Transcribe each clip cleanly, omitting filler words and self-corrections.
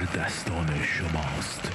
دستان شماست.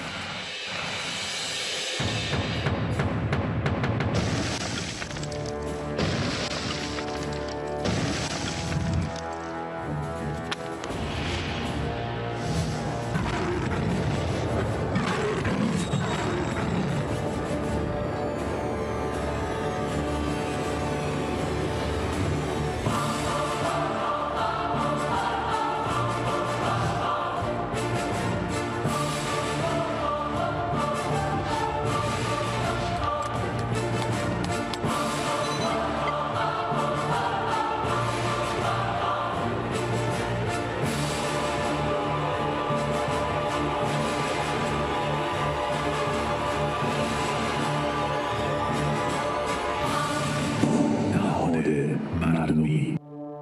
مردمی.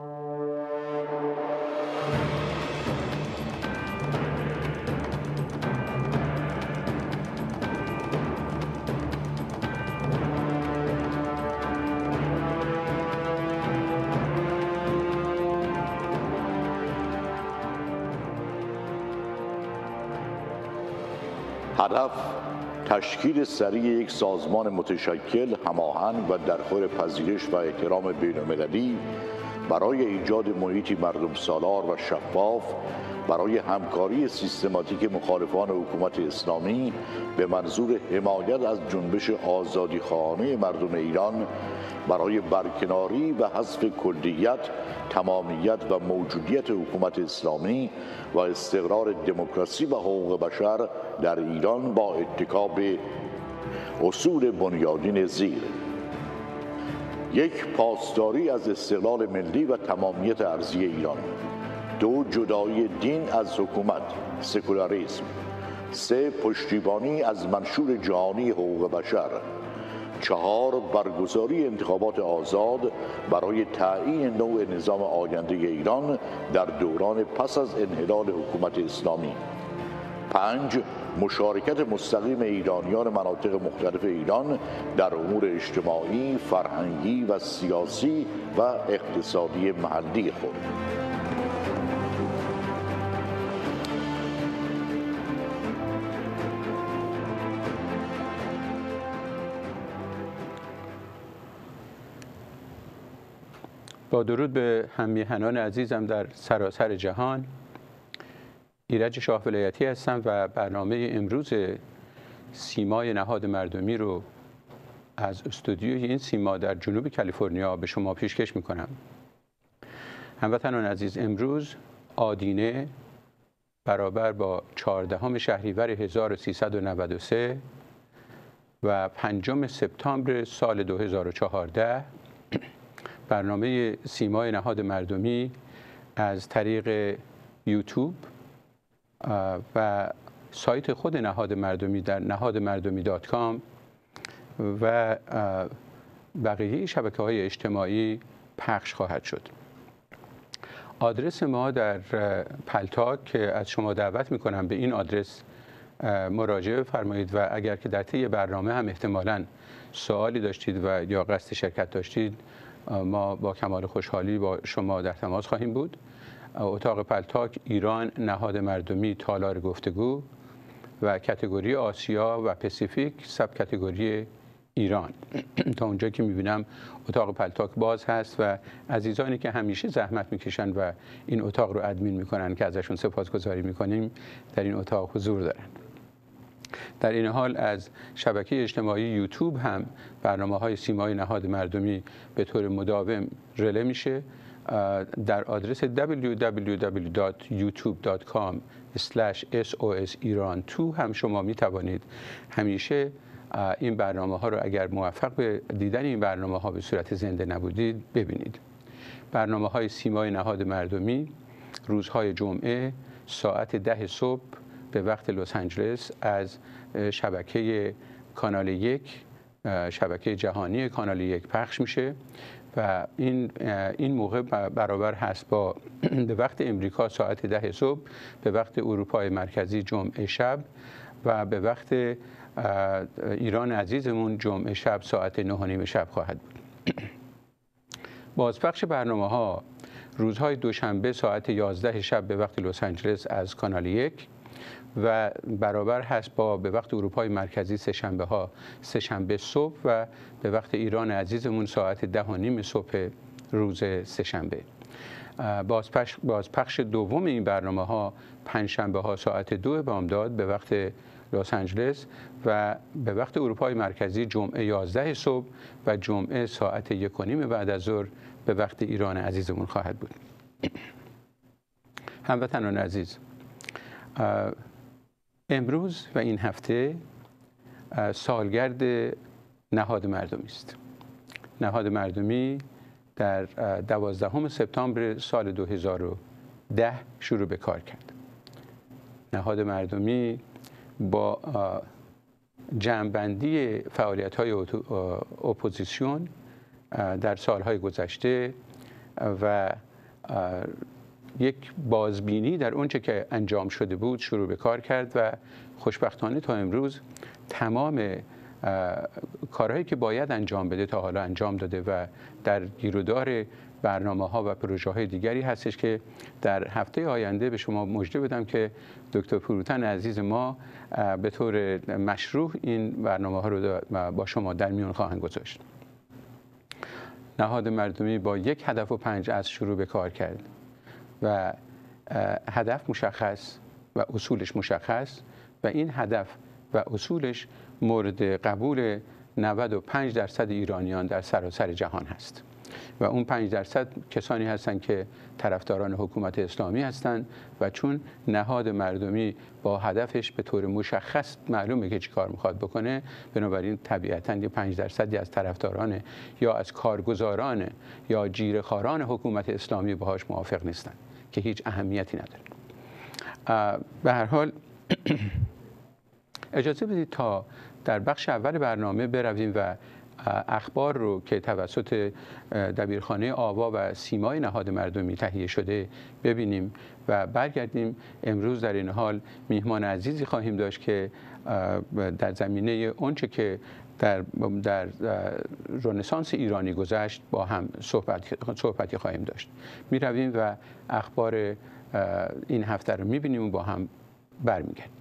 هدف تشکیل سریع یک سازمان متشکل، هماهنگ و در خور پذیرش و احترام بین‌المللی برای ایجاد محیطی مردم سالار و شفاف برای همکاری سیستماتیک مخالفان حکومت اسلامی به منظور حمایت از جنبش آزادیخواهانه مردم ایران برای برکناری و حذف کلیت، تمامیت و موجودیت حکومت اسلامی و استقرار دموکراسی و حقوق بشر در ایران با اتکا به اصول بنیادین زیر: یک، پاسداری از استقلال ملی و تمامیت ارضی ایران. 2، جدایی دین از حکومت، سکولاریسم. 3، پشتیبانی از منشور جهانی حقوق بشر. 4، برگزاری انتخابات آزاد برای تعیین نوع نظام آینده ایران در دوران پس از انحلال حکومت اسلامی. 5، مشارکت مستقیم ایرانیان مناطق مختلف ایران در امور اجتماعی، فرهنگی و سیاسی و اقتصادی محلی خود. با درود به هم‌میهنان عزیزم در سراسر جهان، ایرج شاه ولایتی هستم و برنامه امروز سیمای نهاد مردمی رو از استودیوی این سیما در جنوب کالیفرنیا به شما پیشکش میکنم. هموطنان عزیز، امروز آدینه برابر با 14 شهریور 1393 و 5 سپتامبر سال 2014 برنامه سیمای نهاد مردمی از طریق یوتیوب و سایت خود نهاد مردمی در نهادمردمی.com و بقیه شبکه‌های اجتماعی پخش خواهد شد. آدرس ما در پلتاک که از شما دعوت می‌کنم به این آدرس مراجعه فرمایید و اگر که در طی برنامه هم احتمالاً سوالی داشتید و یا قصد شرکت داشتید، ما با کمال خوشحالی با شما در تماس خواهیم بود. اتاق پلتاک ایران نهاد مردمی تالار گفتگو و کاتگوری آسیا و پسیفیک سب کاتگوری ایران. تا اونجا که میبینم اتاق پلتاک باز هست و عزیزانی که همیشه زحمت میکشن و این اتاق رو ادمین میکنن که ازشون سپاسگزاری میکنیم در این اتاق حضور دارن. در این حال از شبکه اجتماعی یوتیوب هم برنامه‌های سیمای نهاد مردمی به طور مداوم رله میشه. در آدرس www.youtube.com/SOSiran2 هم شما می توانید همیشه این برنامه‌ها رو اگر موفق به دیدن این برنامه‌ها به صورت زنده نبودید ببینید. برنامه‌های سیمای نهاد مردمی روزهای جمعه ساعت 10 صبح به وقت لس آنجلس از شبکه کانال 1 شبکه جهانی کانال 1 پخش میشه و این موقع برابر هست با به وقت امریکا ساعت 10 صبح، به وقت اروپای مرکزی جمعه شب و به وقت ایران عزیزمون جمعه شب ساعت 9:30 شب خواهد بود. بازپخش برنامه‌ها روزهای دوشنبه ساعت 11 شب به وقت لس آنجلس از کانال 1 و برابر هست با به وقت اروپای مرکزی سه‌شنبه صبح و به وقت ایران عزیزمون ساعت 10:30 صبح روز سه‌شنبه. بازپخش دوم این برنامه ها پنجشنبه ها ساعت 2 بامداد به وقت لس آنجلس و به وقت اروپای مرکزی جمعه 11 صبح و جمعه ساعت 1:30 بعد از ظهر به وقت ایران عزیزمون خواهد بود. هموطنان عزیز، امروز و این هفته سالگرد نهاد مردمی است. نهاد مردمی در 12 سپتامبر سال 2010 شروع به کار کرد. نهاد مردمی با جمع‌بندی فعالیت‌های اپوزیسیون در سالهای گذشته و یک بازبینی در اونچه که انجام شده بود شروع به کار کرد و خوشبختانه تا امروز تمام کارهایی که باید انجام بده تا حالا انجام داده و در گیرودار برنامه‌ها و پروژه‌های دیگری هستش که در هفته آینده به شما مژده بدم که دکتر فروتن عزیز ما به طور مشروع این برنامه‌ها رو با شما در میون خواهند گذاشت. نهاد مردمی با یک هدف و 5 اصل شروع به کار کرد و هدف مشخص و اصولش مشخص و این هدف و اصولش مورد قبول 95% ایرانیان در سراسر جهان هست و اون 5% کسانی هستند که طرفداران حکومت اسلامی هستند و چون نهاد مردمی با هدفش به طور مشخص معلومه که چی کار میخواد بکنه، بنابراین طبیعتاً یه 5% از طرفداران یا از کارگزاران یا جیره‌خواران حکومت اسلامی باهاش موافق نیستن که هیچ اهمیتی نداره. به هر حال اجازه بدید تا در بخش اول برنامه برویم و اخبار رو که توسط دبیرخانه آوا و سیمای نهاد مردمی تهیه شده ببینیم و برگردیم. امروز در این حال میهمان عزیزی خواهیم داشت که در زمینه اونچه که در رنسانس ایرانی گذشت با هم صحبتی خواهیم داشت. می رویم و اخبار این هفته رو می بینیم و با هم برمیگردیم.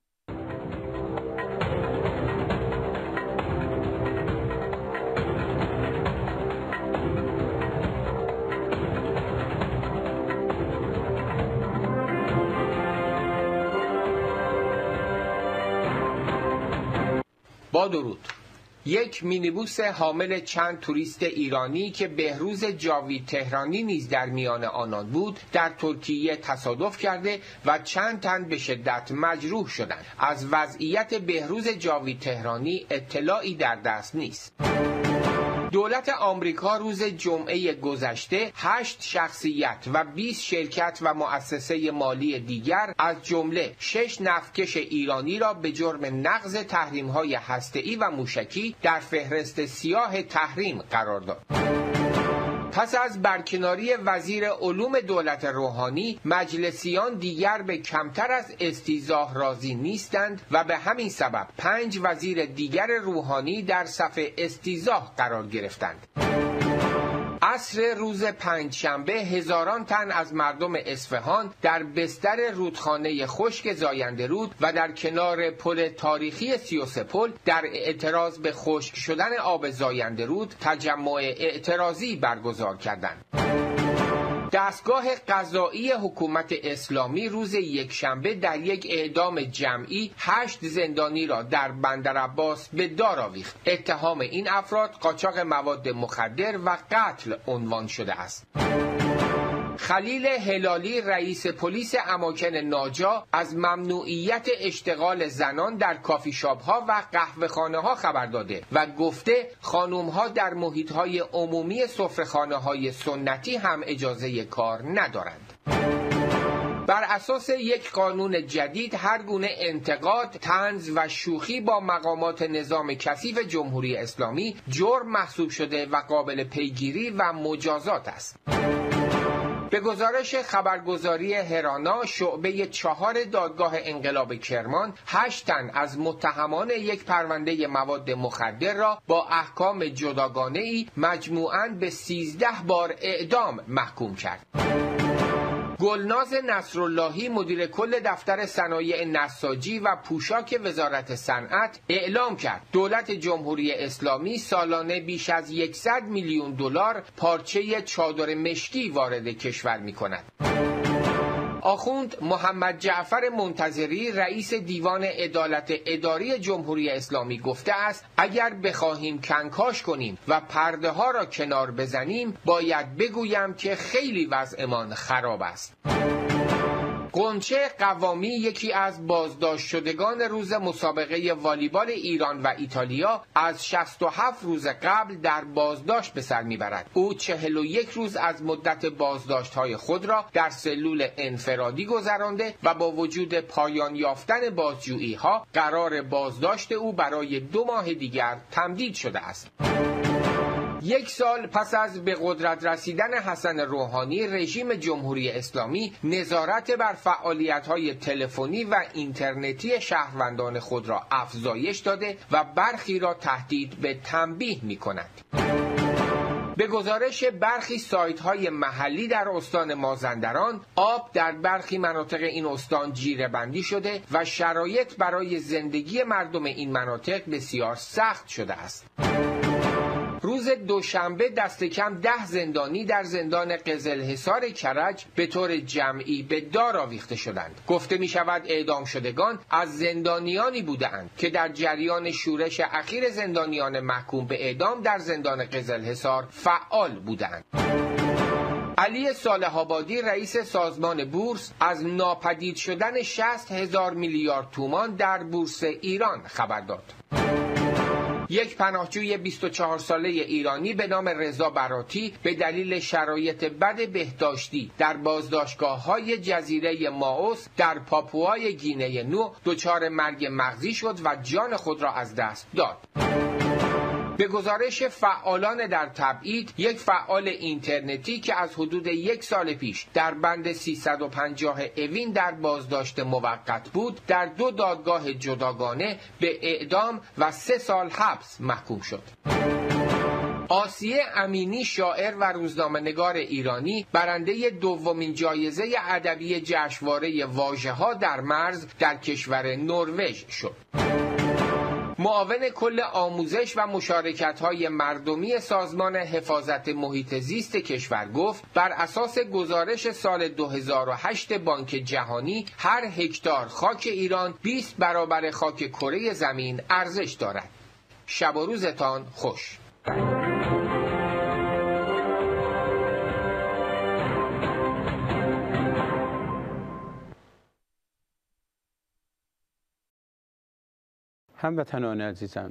با درود. یک مینیبوس حامل چند توریست ایرانی که بهروز جاوید تهرانی نیز در میان آنان بود در ترکیه تصادف کرده و چند تن به شدت مجروح شدند. از وضعیت بهروز جاوید تهرانی اطلاعی در دست نیست. دولت آمریکا روز جمعه گذشته 8 شخصیت و 20 شرکت و مؤسسه مالی دیگر از جمله 6 نفتکش ایرانی را به جرم نقض تحریم‌های هسته‌ای و موشکی در فهرست سیاه تحریم قرار داد. پس از برکناری وزیر علوم دولت روحانی، مجلسیان دیگر به کمتر از استیضاح راضی نیستند و به همین سبب 5 وزیر دیگر روحانی در صف استیضاح قرار گرفتند. عصر روز پنجشنبه هزاران تن از مردم اصفهان در بستر رودخانه خشک زاینده رود و در کنار پل تاریخی 33 پل در اعتراض به خشک شدن آب زاینده رود تجمع اعتراضی برگزار کردند. دستگاه قضایی حکومت اسلامی روز یکشنبه در یک اعدام جمعی 8 زندانی را در بندرعباس به دار آویخت. اتهام این افراد قاچاق مواد مخدر و قتل عنوان شده است. خلیل هلالی رئیس پلیس اماکن ناجا از ممنوعیت اشتغال زنان در کافی شاپ ها و قهوه خانه ها خبر داده و گفته خانم ها در محیط های عمومی سفره‌خانه های سنتی هم اجازه کار ندارند. بر اساس یک قانون جدید هر گونه انتقاد، طنز و شوخی با مقامات نظام کثیف جمهوری اسلامی جرم محسوب شده و قابل پیگیری و مجازات است. به گزارش خبرگزاری هرانا شعبه 4 دادگاه انقلاب کرمان 8 تن از متهمان یک پرونده مواد مخدر را با احکام جداگانه‌ای مجموعاً به 13 بار اعدام محکوم کرد. گلناز نصراللهی مدیر کل دفتر صنایع نساجی و پوشاک وزارت صنعت اعلام کرد دولت جمهوری اسلامی سالانه بیش از 100 میلیون دلار پارچه چادر مشکی وارد کشور می‌کند. آخوند محمد جعفر منتظری رئیس دیوان عدالت اداری جمهوری اسلامی گفته است اگر بخواهیم کنکاش کنیم و پرده ها را کنار بزنیم باید بگویم که خیلی وضعمان خراب است. قنچه قوامی یکی از بازداشت شدگان روز مسابقه والیبال ایران و ایتالیا از 67 روز قبل در بازداشت به سر میبرد. او 41 روز از مدت بازداشت‌های خود را در سلول انفرادی گذرانده و با وجود پایان یافتن بازجویی‌ها قرار بازداشت او برای 2 ماه دیگر تمدید شده است. 1 سال پس از به قدرت رسیدن حسن روحانی، رژیم جمهوری اسلامی نظارت بر فعالیت‌های تلفنی و اینترنتی شهروندان خود را افزایش داده و برخی را تهدید به تنبیه می‌کند. به گزارش برخی سایت‌های محلی در استان مازندران، آب در برخی مناطق این استان جیره‌بندی شده و شرایط برای زندگی مردم این مناطق بسیار سخت شده است. روز دوشنبه دست کم 10 زندانی در زندان قزلحصار کرج به طور جمعی به دار آویخته شدند. گفته می شود اعدام شدگان از زندانیانی بودند که در جریان شورش اخیر زندانیان محکوم به اعدام در زندان قزلحصار فعال بودند. علی صالح آبادی رئیس سازمان بورس از ناپدید شدن 60,000 میلیارد تومان در بورس ایران خبر داد. یک پناهجوی 24 ساله ایرانی به نام رضا براتی به دلیل شرایط بد بهداشتی در بازداشتگاه‌های جزیره مائوس در پاپوای گینه نو دچار مرگ مغزی شد و جان خود را از دست داد. به گزارش فعالان در تبعید، یک فعال اینترنتی که از حدود 1 سال پیش در بند 350 اوین در بازداشت موقت بود، در 2 دادگاه جداگانه به اعدام و 3 سال حبس محکوم شد. آسیه امینی شاعر و روزنامه‌نگار ایرانی برنده 2مین جایزه ادبی جشنواره واژه‌ها در مرز در کشور نروژ شد. معاون کل آموزش و مشارکت‌های مردمی سازمان حفاظت محیط زیست کشور گفت بر اساس گزارش سال 2008 بانک جهانی هر هکتار خاک ایران 20 برابر خاک کره زمین ارزش دارد. شب و روزتان خوش. هموطنان عزیزم،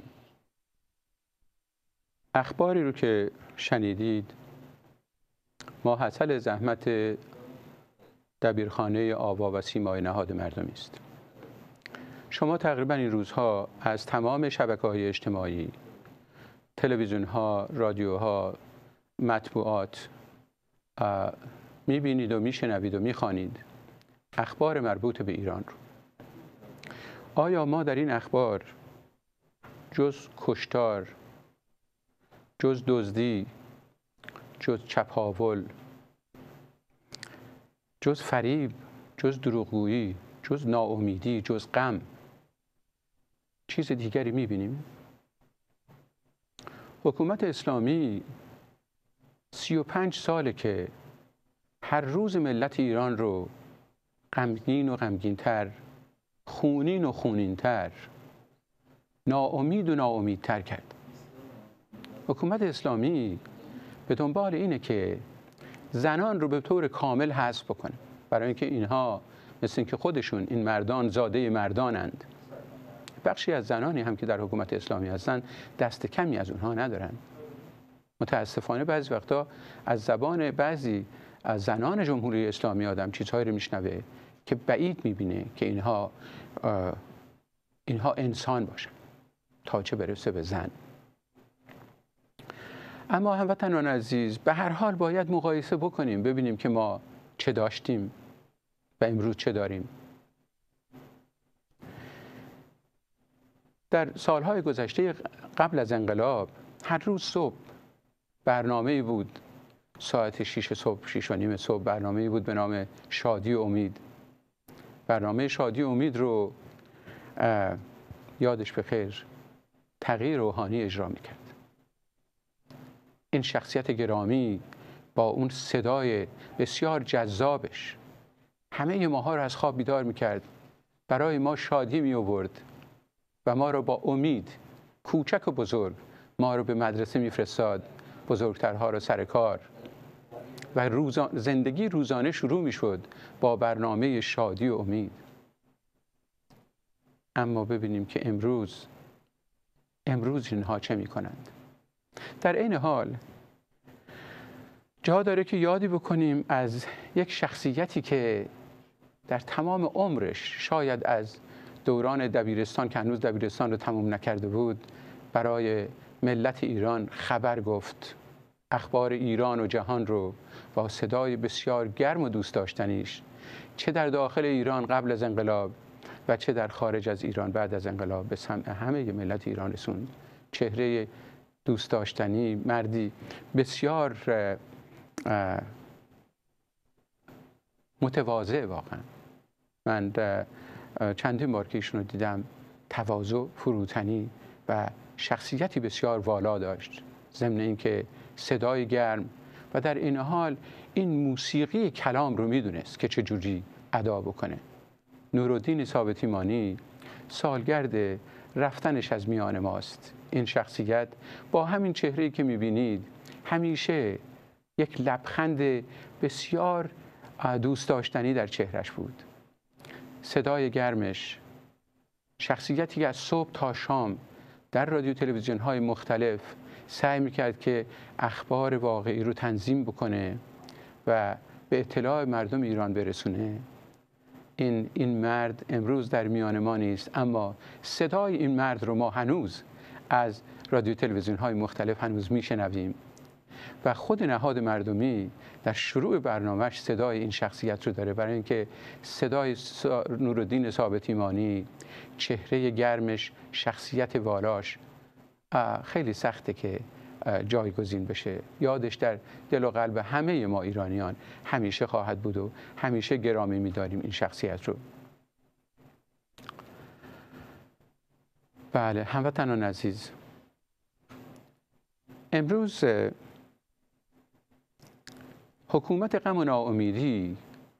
اخباری رو که شنیدید ماحصل زحمت دبیرخانه آوا و سیمای نهاد مردمی است. شما تقریبا این روزها از تمام شبکه‌های اجتماعی، تلویزیون‌ها، رادیوها، مطبوعات می‌بینید و می‌شنوید و می‌خوانید اخبار مربوط به ایران رو. آیا ما در این اخبار جز کشتار، جز دزدی، جز چپاول، جز فریب، جز دروغگویی، جز ناامیدی، جز غم چیز دیگری می‌بینیم؟ حکومت اسلامی 35 ساله که هر روز ملت ایران رو غمگین و غمگین‌تر، خونین و خونین‌تر، ناامید و ناامیدتر کرد. حکومت اسلامی به دنبال اینه که زنان رو به طور کامل حذف بکنه، برای اینکه اینها مثل اینکه خودشون این مردان زاده مردانند. بخشی از زنانی هم که در حکومت اسلامی هستن دست کمی از اونها ندارن. متاسفانه بعضی وقتا از زبان بعضی از زنان جمهوری اسلامی آدم چیزهایی رو میشنوه که بعید میبینه که اینها انسان باشن تا چه برسه به زن. اما هموطنان عزیز، به هر حال باید مقایسه بکنیم، ببینیم که ما چه داشتیم و امروز چه داریم. در سالهای گذشته قبل از انقلاب هر روز صبح برنامه‌ای بود ساعت 6 صبح، 6 و نیم صبح برنامه‌ای بود به نام شادی و امید. برنامه شادی و امید رو یادش بخیر تغییر روحانی اجرا میکرد. این شخصیت گرامی با اون صدای بسیار جذابش همه ماها رو از خواب بیدار میکرد، برای ما شادی می آورد و ما رو با امید، کوچک و بزرگ، ما رو به مدرسه میفرستاد، بزرگترها رو سر کار و زندگی روزانه شروع میشد با برنامه شادی و امید. اما ببینیم که امروز اینها چه میکنند. در این حال جا داره که یادی بکنیم از یک شخصیتی که در تمام عمرش، شاید از دوران دبیرستان که هنوز دبیرستان رو تموم نکرده بود، برای ملت ایران خبر گفت، اخبار ایران و جهان رو با صدای بسیار گرم و دوست داشتنیش، چه در داخل ایران قبل از انقلاب و چه در خارج از ایران بعد از انقلاب، به سمع همه ملت ایران رسوند. چهره دوست داشتنی، مردی بسیار متواضع. واقعا من چندین بار که ایشون رو دیدم تواضع، فروتنی و شخصیتی بسیار والا داشت، ضمن اینکه صدای گرم و در این حال این موسیقی کلام رو میدونست که چجوری ادا بکنه. نورالدین ثابتیمانی سالگرد رفتنش از میان ماست. این شخصیت با همین چهره‌ای که میبینید همیشه یک لبخند بسیار دوست داشتنی در چهرش بود. صدای گرمش، شخصیتی که از صبح تا شام در رادیو تلویزیون های مختلف سعی میکرد که اخبار واقعی رو تنظیم بکنه و به اطلاع مردم ایران برسونه. این مرد امروز در میان ما نیست، اما صدای این مرد رو ما هنوز از رادیو تلویزیون های مختلف هنوز میشنویم و خود نهاد مردمی در شروع برنامهش صدای این شخصیت رو داره، برای اینکه صدای نورالدین ثابتیمانی، چهره گرمش، شخصیت والاش خیلی سخته که جایگزین بشه. یادش در دل و قلب همه ما ایرانیان همیشه خواهد بود و همیشه گرامی می‌داریم این شخصیت رو. بله، هموطنان عزیز، امروز حکومت غم و ناامیدی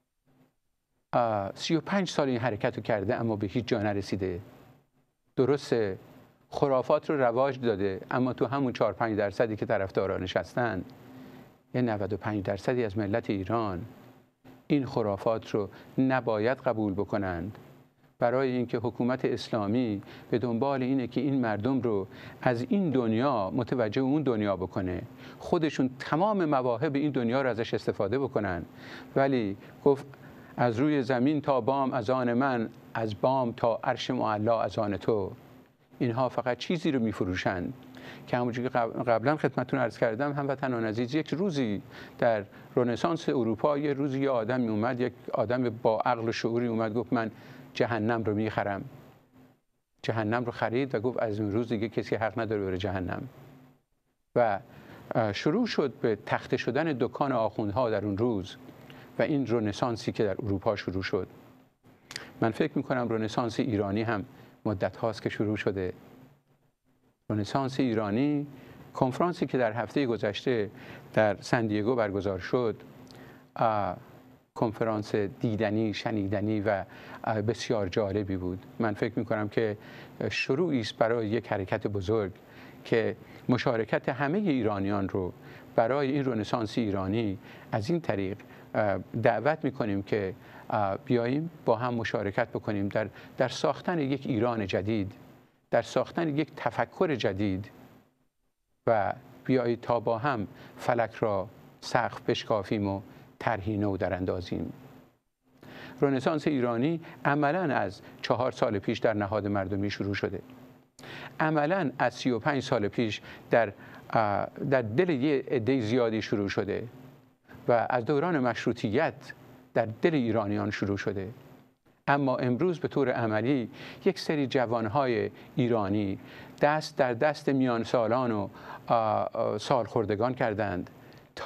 35 سال این حرکت رو کرده اما به هیچ جا نرسیده. درسته خرافات رو رواج داده، اما تو همون 4-5% که طرفدارانش هستن، یه 95% از ملت ایران این خرافات رو نباید قبول بکنند. برای اینکه حکومت اسلامی به دنبال اینه که این مردم رو از این دنیا متوجه اون دنیا بکنه، خودشون تمام مواهب این دنیا رو ازش استفاده بکنن، ولی گفت از روی زمین تا بام از آن من، از بام تا عرش معلا از آن تو. اینها فقط چیزی رو میفروشند که همونجوری که قبلا خدمتتون عرض کردم، هموطنان عزیز، یک روزی در رنسانس اروپا یه روزی یه آدمی اومد، یک آدم با عقل و شعوری اومد، گفت من جهنم رو میخرم. جهنم رو خرید و گفت از این روز دیگه کسی حق نداره بره جهنم. و شروع شد به تخته شدن دکان آخوندها در اون روز و این رنسانسی که در اروپا شروع شد. من فکر میکنم رنسانس ایرانی هم مدت هاست که شروع شده. رنسانس ایرانی، کنفرانسی که در هفته گذشته در سندیگو برگزار شد، کنفرانس دیدنی، شنیدنی و بسیار جالبی بود. من فکر می‌کنم که شروعی است برای یک حرکت بزرگ که مشارکت همه ایرانیان رو برای این رنسانس ایرانی از این طریق دعوت می‌کنیم که بیاییم با هم مشارکت بکنیم در ساختن یک ایران جدید، در ساختن یک تفکر جدید و بیایید تا با هم فلک را سقف بشکافیم و طرحی نو در اندازیم. رنسانس ایرانی عملاً از 4 سال پیش در نهاد مردمی شروع شده. عملاً از 35 سال پیش در دل یه عده زیادی شروع شده و از دوران مشروطیت در دل ایرانیان شروع شده. اما امروز به طور عملی یک سری جوانهای ایرانی دست در دست میان سالان و سالخوردگان کردند تا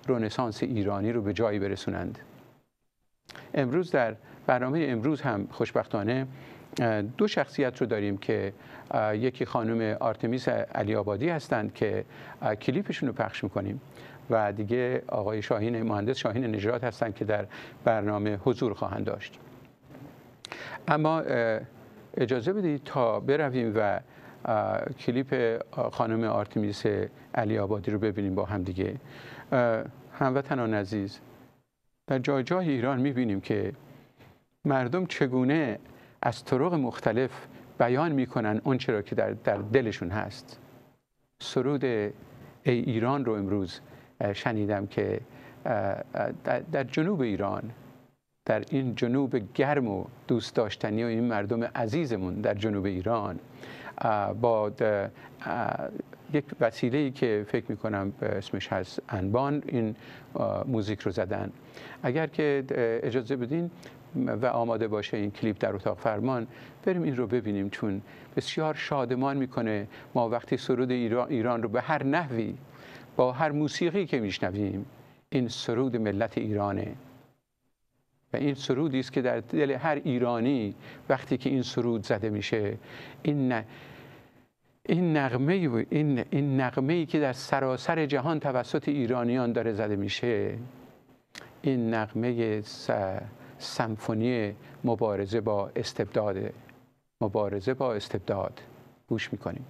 رنسانس ایرانی رو به جایی برسونند. امروز در برنامه امروز هم خوشبختانه دو شخصیت رو داریم که یکی خانم آرتمیس علی آبادی هستند که کلیپشون رو پخش میکنیم و دیگه آقای شاهین مهندس شاهین نژاد هستند که در برنامه حضور خواهند داشت. اما اجازه بدید تا برویم و کلیپ خانم آرتمیس علی آبادی رو ببینیم با هم دیگه. هموطنان عزیز، در جای جای ایران میبینیم که مردم چگونه از طرق مختلف بیان میکنن اون چرا که در دلشون هست. سرود ای ایران رو امروز شنیدم که در جنوب ایران، در این جنوب گرم و دوست داشتنی و این مردم عزیزمون در جنوب ایران، با یک وسیله‌ای که فکر می‌کنم اسمش هست انبان، این موزیک رو زدن. اگر که اجازه بدین و آماده باشه این کلیپ در اتاق فرمان، بریم این رو ببینیم، چون بسیار شادمان میکنه ما وقتی سرود ایران رو به هر نحوی با هر موسیقی که میشنویم. این سرود ملت ایرانه و این سرودی است که در دل هر ایرانی وقتی که این سرود زده میشه، این نغمه‌ای که در سراسر جهان توسط ایرانیان داره زده میشه، این نغمه سمفونی مبارزه با استبداد گوش میکنیم.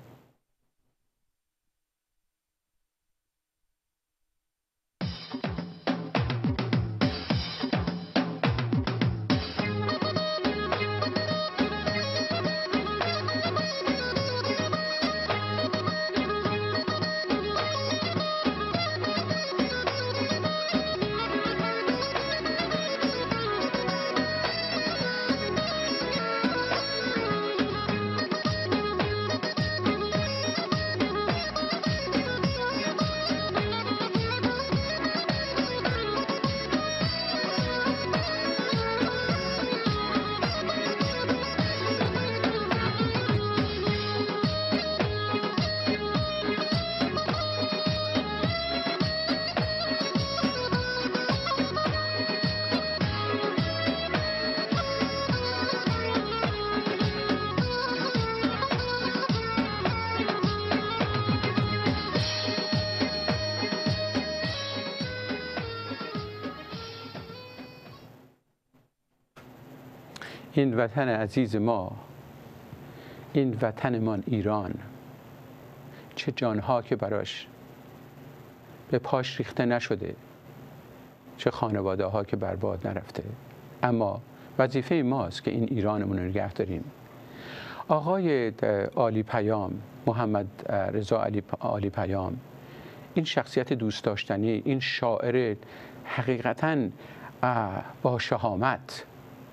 این وطن عزیز ما، این وطنمان ایران، چه جانها که براش به پاش ریخته نشده، چه خانواده ها که برباد نرفته. اما وظیفه ماست که این ایرانمون رو نگه داریم. آقای عالی پیام، محمد رضا عالی پیام، این شخصیت دوست داشتنی، این شاعر حقیقتاً با شهامت،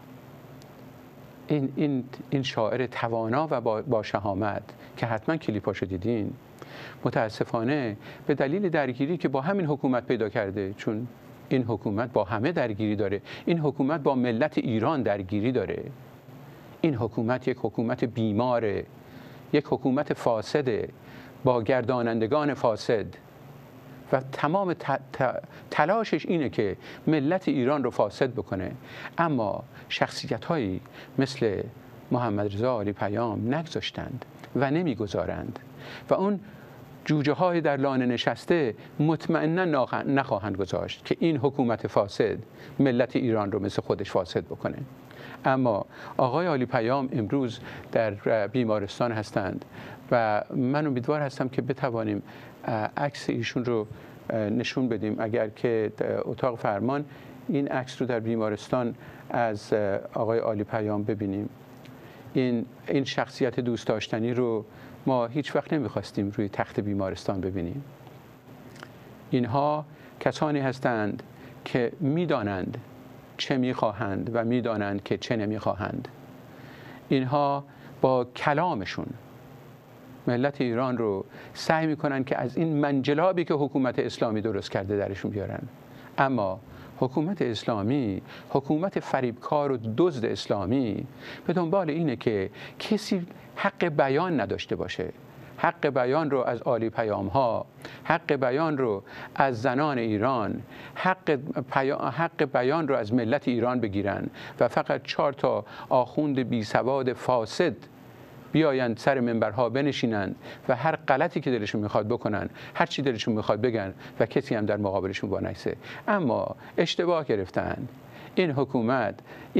این شاعر توانا و با شهامت که حتما کلیپاشو دیدین، متاسفانه به دلیل درگیری که با همین حکومت پیدا کرده، چون این حکومت با همه درگیری داره، این حکومت با ملت ایران درگیری داره، این حکومت یک حکومت بیماره، یک حکومت فاسده با گردانندگان فاسد و تمام تلاشش اینه که ملت ایران رو فاسد بکنه. اما شخصیت‌هایی مثل محمد رضا عالی پیام نگذاشتند و نمیگذارند و اون جوجه های در لانه نشسته مطمئنا نخواهند گذاشت که این حکومت فاسد ملت ایران رو مثل خودش فاسد بکنه. اما آقای عالی پیام امروز در بیمارستان هستند و من امیدوار هستم که بتوانیم عکس ایشون رو نشون بدیم. اگر که اتاق فرمان این عکس رو در بیمارستان از آقای عالی پیام ببینیم، این شخصیت دوست داشتنی رو ما هیچ وقت نمیخواستیم روی تخت بیمارستان ببینیم. اینها کسانی هستند که میدانند چه میخواهند و میدانند که چه نمیخواهند. اینها با کلامشون ملت ایران رو سعی میکنن که از این منجلابی که حکومت اسلامی درست کرده درشون بیارن. اما حکومت اسلامی، حکومت فریبکار و دزد اسلامی به دنبال اینه که کسی حق بیان نداشته باشه، حق بیان رو از عالی پیام ها، حق بیان رو از زنان ایران، حق بیان رو از ملت ایران بگیرن و فقط 4 تا آخوند بی سواد فاسد بیایند سر منبرها بنشینند و هر غلطی که دلشون میخواد بکنن، هر چی دلشون میخواد بگن و کسی هم در مقابلشون وانسته. اما اشتباه گرفتن. این حکومت،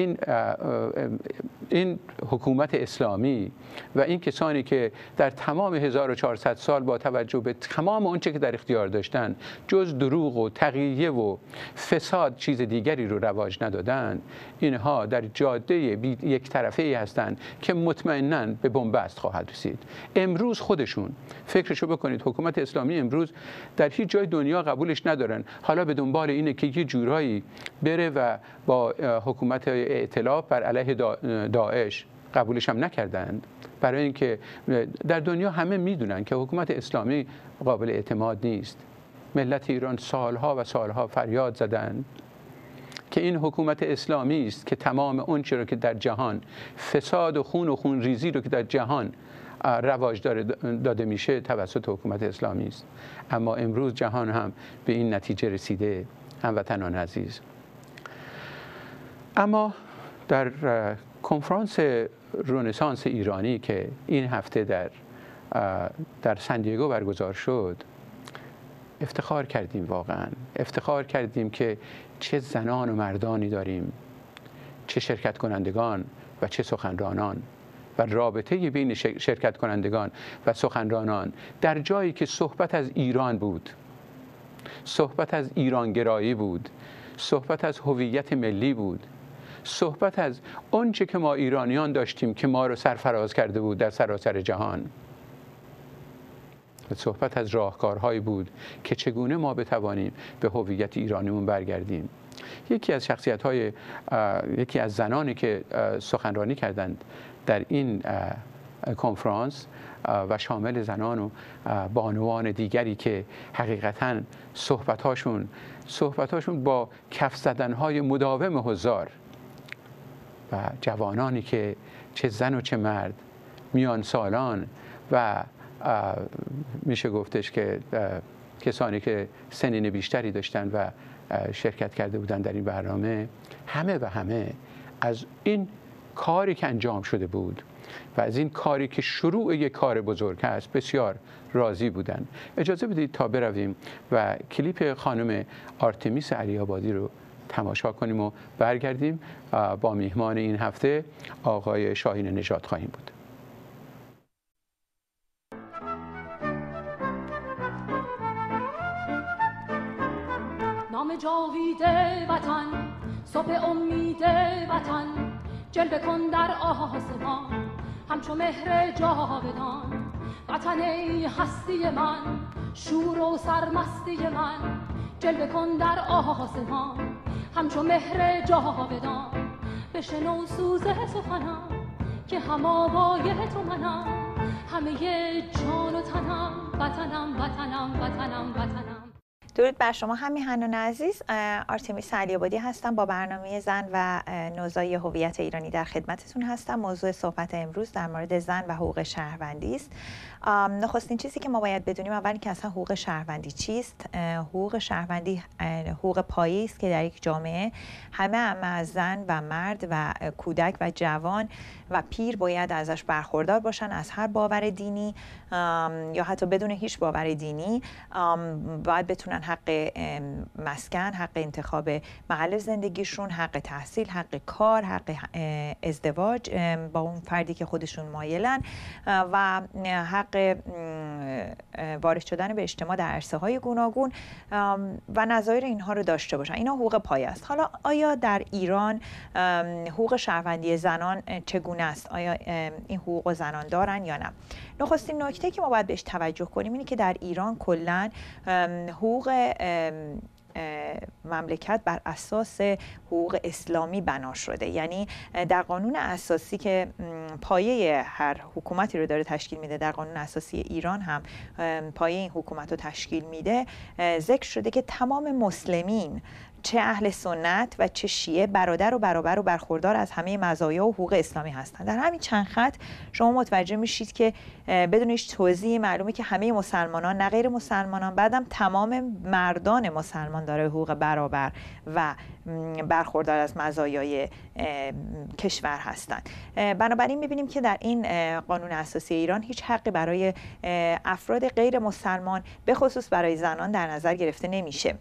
این حکومت اسلامی و این کسانی که در تمام 1400 سال با توجه به تمام اونچه که در اختیار داشتن جز دروغ و تقیه و فساد چیز دیگری رو رواج ندادن، اینها در جاده یک طرفه‌ای هستند که مطمئناً به بنبست خواهد رسید. امروز خودشون فکرشو بکنید، حکومت اسلامی امروز در هیچ جای دنیا قبولش ندارن. حالا به دنبال اینه که یه جورایی بره و با حکومت ائتلاف بر علیه داعش، قبولش هم نکردند، برای اینکه در دنیا همه میدونن که حکومت اسلامی قابل اعتماد نیست. ملت ایران سالها و سالها فریاد زدند که این حکومت اسلامی است که تمام اون چیزی رو که در جهان فساد و خون ریزی رو که در جهان رواج داده میشه توسط حکومت اسلامی است. اما امروز جهان هم به این نتیجه رسیده، هموطنان عزیز. اما در کنفرانس رنسانس ایرانی که این هفته در سندیگو برگزار شد، افتخار کردیم، واقعا افتخار کردیم که چه زنان و مردانی داریم، چه شرکت کنندگان و چه سخنرانان، و رابطه بین شرکت کنندگان و سخنرانان در جایی که صحبت از ایران بود، صحبت از ایرانگرایی بود، صحبت از هویت ملی بود، صحبت از آنچه که ما ایرانیان داشتیم که ما رو سرفراز کرده بود در سراسر جهان، صحبت از راهکارهایی بود که چگونه ما بتوانیم به هویت ایرانیمون برگردیم. یکی از شخصیت‌های، یکی از زنانی که سخنرانی کردند در این کنفرانس و شامل زنان و بانوان دیگری که حقیقتاً صحبت‌هاشون با کف زدن‌های مداوم حضار و جوانانی که چه زن و چه مرد، میان سالان و میشه گفتش که کسانی که سنین بیشتری داشتن و شرکت کرده بودن در این برنامه، همه از این کاری که انجام شده بود و از این کاری که شروع یک کار بزرگ است بسیار راضی بودن. اجازه بدید تا برویم و کلیپ خانم آرتمیس علی‌آبادی رو تماشا کنیم و برگردیم. با میهمان این هفته آقای شاهین نژاد خواهیم بود. نام جاوید وطن، صبح امید وطن، جلوه کن در آسمان همچو مهر جاودان. وطن ای هستی من، شور و سرمستی من، جلوه کن در آسمان همچو مهر جاودان. بشنو سوز سخنم که هم آوای تو منم، همه جان و تنم، وطنم وطنم وطنم وطنم. درود بر شما همیهنان عزیز. آرتمیس علی‌آبادی هستم، با برنامه زن و نوزای هویت ایرانی در خدمتتون هستم. موضوع صحبت امروز در مورد زن و حقوق شهروندی است. نخستین چیزی که ما باید بدونیم اول که اصلا حقوق شهروندی چیست. حقوق شهروندی حقوق پایه‌ای است که در یک جامعه همه از زن و مرد و کودک و جوان و پیر باید ازش برخوردار باشن، از هر باور دینی یا حتی بدون هیچ باور دینی باید بتونن حق مسکن، حق انتخاب محل زندگیشون، حق تحصیل، حق کار، حق ازدواج با اون فردی که خودشون مایلن و حق وارد شدن به اجتماع در عرصه‌های گوناگون و نظایر اینها رو داشته باشن. اینا حقوق پایه است. حالا آیا در ایران حقوق شهروندی زنان چگونه است؟ آیا این حقوق زنان دارن یا نه؟ نخستین نکته که ما باید بهش توجه کنیم اینه که در ایران کلاً حقوق مملکت بر اساس حقوق اسلامی بنا شده. یعنی در قانون اساسی که پایه هر حکومتی رو داره تشکیل میده، در قانون اساسی ایران هم پایه این حکومت رو تشکیل میده، ذکر شده که تمام مسلمین چه اهل سنت و چه شیعه برادر و برابر و برخوردار از همه مزایا و حقوق اسلامی هستند. در همین چند خط شما متوجه میشید که بدون هیچ توضیحی معلومه که همه مسلمانان نه غیر مسلمانان، بعدم تمام مردان مسلمان داره حقوق برابر و برخوردار از مزایای کشور هستند. بنابراین میبینیم که در این قانون اساسی ایران هیچ حقی برای افراد غیر مسلمان به خصوص برای زنان در نظر گرفته نمیشه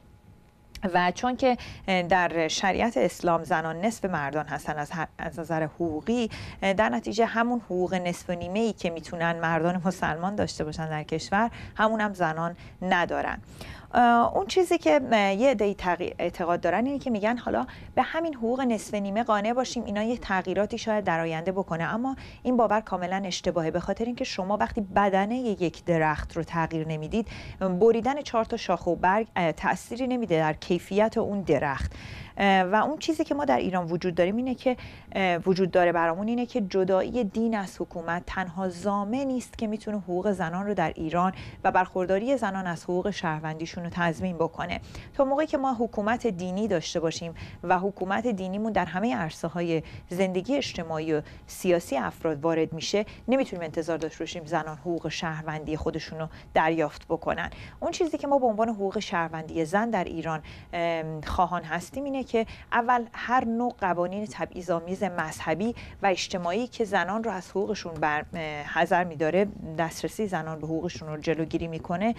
و چون که در شریعت اسلام زنان نصف مردان هستن از نظر حقوقی، در نتیجه همون حقوق نصف و نیمه‌ای که میتونن مردان مسلمان داشته باشن در کشور، همون هم زنان ندارن. اون چیزی که یه عده‌ای اعتقاد دارن اینه که میگن حالا به همین حقوق نصف نیمه قانع باشیم، اینا یه تغییراتی شاید در آینده بکنه، اما این باور کاملا اشتباهه، به خاطر اینکه شما وقتی بدنه یک درخت رو تغییر نمیدید، بریدن 4 تا شاخه و برگ تأثیری نمیده در کیفیت اون درخت. و اون چیزی که ما در ایران وجود داریم اینه که وجود داره برامون اینه که جدایی دین از حکومت تنها ضامنی است که میتونه حقوق زنان رو در ایران و برخورداری زنان از حقوق شهروندیشون رو تضمین بکنه. تا موقعی که ما حکومت دینی داشته باشیم و حکومت دینیمون در همه عرصه‌های زندگی اجتماعی و سیاسی افراد وارد میشه، نمیتونیم انتظار داشته باشیم زنان حقوق شهروندی خودشون رو دریافت بکنن. اون چیزی که ما به عنوان حقوق شهروندی زن در ایران خواهان هستیم اینه که اول هر نوع قوانین تبعیض‌آمیز مذهبی و اجتماعی که زنان رو از حقوقشون حذر می‌داره، دسترسی زنان به حقوقشون رو جلوگیری میکنه،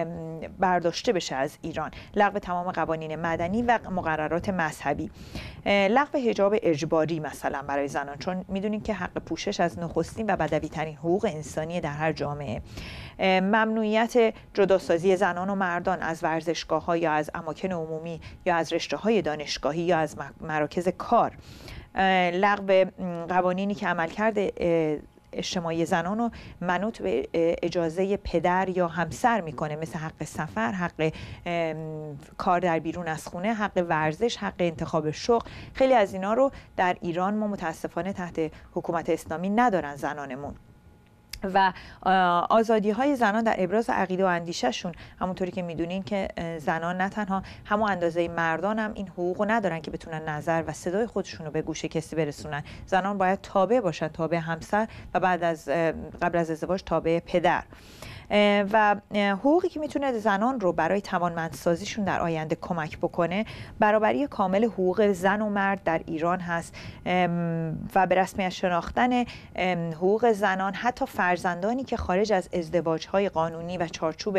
برداشته بشه از ایران. لغو تمام قوانین مدنی و مقررات مذهبی، لغو حجاب اجباری مثلا برای زنان، چون میدونیم که حق پوشش از نخستین و بدوی‌ترین حقوق انسانی در هر جامعه، ممنوعیت جداسازی زنان و مردان از ورزشگاه‌ها یا از اماکن عمومی یا از رشته‌های دانشگاهی یا از مراکز کار، لغو قوانینی که عملکرد اجتماعی زنان رو منوط به اجازه پدر یا همسر میکنه، مثل حق سفر، حق کار در بیرون از خونه، حق ورزش، حق انتخاب شغل. خیلی از اینا رو در ایران ما متاسفانه تحت حکومت اسلامی ندارن زنانمون. و آزادی های زنان در ابراز عقیده و اندیشهشون، همونطوری که میدونین که زنان نه تنها همون اندازه مردان هم این حقوق رو ندارن که بتونن نظر و صدای خودشون رو به گوش کسی برسونن. زنان باید تابع باشن، تابع همسر و قبل از ازدواج تابع پدر. و حقوقی که میتونه زنان رو برای توانمندسازیشون در آینده کمک بکنه، برابری کامل حقوق زن و مرد در ایران هست و به رسمیت شناختن حقوق زنان، حتی فرزندانی که خارج از ازدواج‌های قانونی و چارچوب